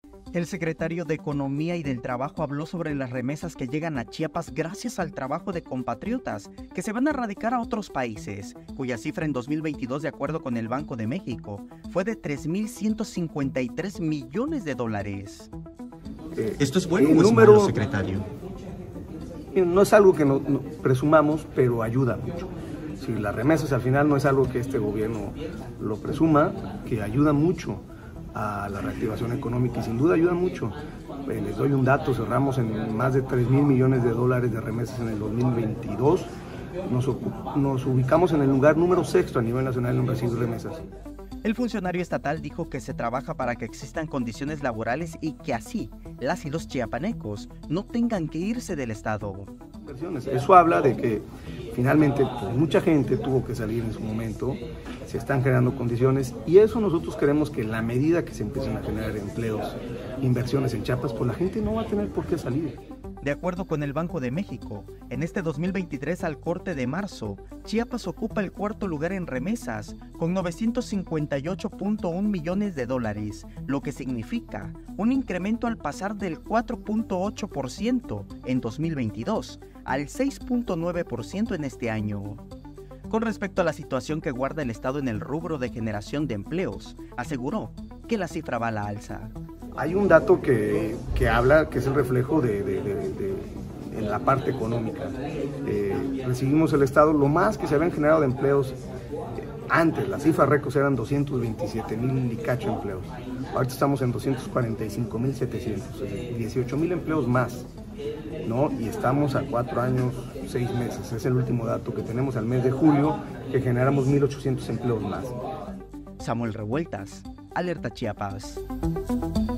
El secretario de Economía y del Trabajo habló sobre las remesas que llegan a Chiapas gracias al trabajo de compatriotas que se van a radicar a otros países, cuya cifra en 2022, de acuerdo con el Banco de México, fue de 3.153 millones de dólares. ¿Esto es bueno o es malo, secretario? No es algo que no presumamos, pero ayuda mucho. Si las remesas al final no es algo que este gobierno lo presuma, que ayuda mucho a la reactivación económica y sin duda ayuda mucho. Les doy un dato, cerramos en más de 3,000 millones de dólares de remesas en el 2022. Nos ubicamos en el lugar número 6 a nivel nacional en recibir remesas. El funcionario estatal dijo que se trabaja para que existan condiciones laborales y que así las y los chiapanecos no tengan que irse del estado. Eso habla de que finalmente pues, mucha gente tuvo que salir en su momento, se están generando condiciones y eso nosotros queremos que en la medida que se empiecen a generar empleos, inversiones en Chiapas, pues la gente no va a tener por qué salir. De acuerdo con el Banco de México, en este 2023 al corte de marzo, Chiapas ocupa el cuarto lugar en remesas, con 958.1 millones de dólares, lo que significa un incremento al pasar del 4.8% en 2022 al 6.9% en este año. Con respecto a la situación que guarda el Estado en el rubro de generación de empleos, aseguró que la cifra va a la alza. Hay un dato que habla, que es el reflejo en la parte económica. Recibimos el Estado, lo más que se habían generado de empleos antes, las cifras récords eran 227,000 y cacho empleos. Ahorita estamos en 245,700, 18,000 empleos más, ¿no? Y estamos a 4 años, 6 meses. Es el último dato que tenemos al mes de julio, que generamos 1,800 empleos más. Samuel Revueltas, Alerta Chiapas.